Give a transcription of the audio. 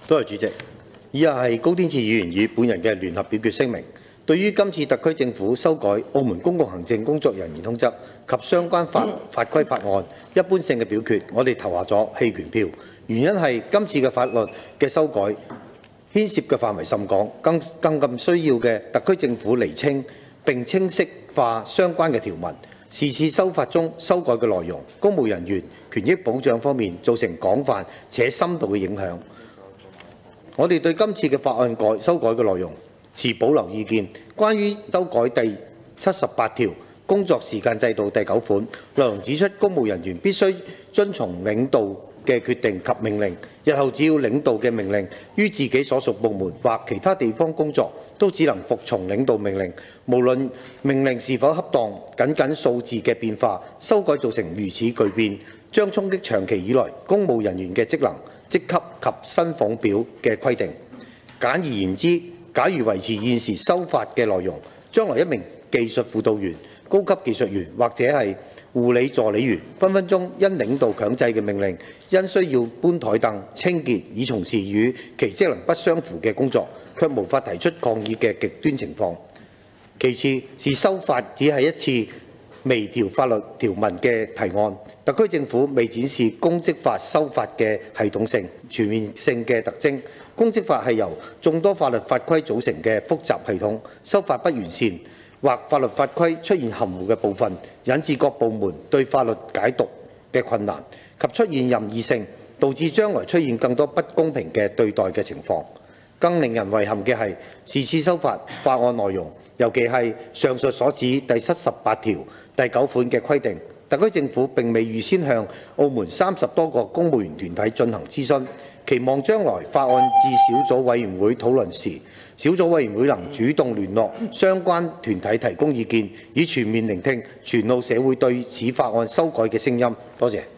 多謝主席。以下係高天賜議員與本人嘅聯合表決聲明。對於今次特區政府修改《澳門公共行政工作人員通則》及相關法規法案一般性嘅表決，我哋投下咗棄權票。原因係今次嘅法律嘅修改牽涉嘅範圍甚廣，更需要嘅特區政府釐清並清晰化相關嘅條文。是次修法中修改嘅內容，公務人員權益保障方面造成廣泛且深度嘅影響。我哋對今次嘅法案修改嘅內容持保留意見。關於修改第78條工作時間制度第9款，內容指出公務人員必須遵從領導嘅決定及命令，日後只要領導嘅命令於自己所屬部門或其他地方工作，都只能服從領導命令，無論命令是否恰當。僅數字嘅變化，修改造成如此巨變，將衝擊長期以來公務人員嘅職能、職級及薪俸表嘅規定。簡而言之，假如維持現時修法嘅內容，將來一名技術輔導員、高級技術員或者係護理助理員，分分鐘因領導強制嘅命令，因需要搬台凳、清潔以從事與其職能不相符嘅工作，卻無法提出抗議嘅極端情況。其次是修法只係一次微調法律條文嘅提案，特區政府未展示公職法修法嘅系統性、全面性嘅特徵。公職法係由眾多法律法規組成嘅複雜系統，修法不完善或法律法規出現含糊嘅部分，引致各部門對法律解讀嘅困難及出現任意性，導致將來出現更多不公平嘅對待嘅情況。更令人遺憾嘅係，是次修法案內容，尤其係上述所指第78條第9款嘅規定，特區政府並未預先向澳門30多個公務員團體進行諮詢，期望將來法案至小組委員會討論時，小組委員會能主動聯絡相關團體提供意見，以全面聆聽全澳社會對此法案修改嘅聲音。多謝。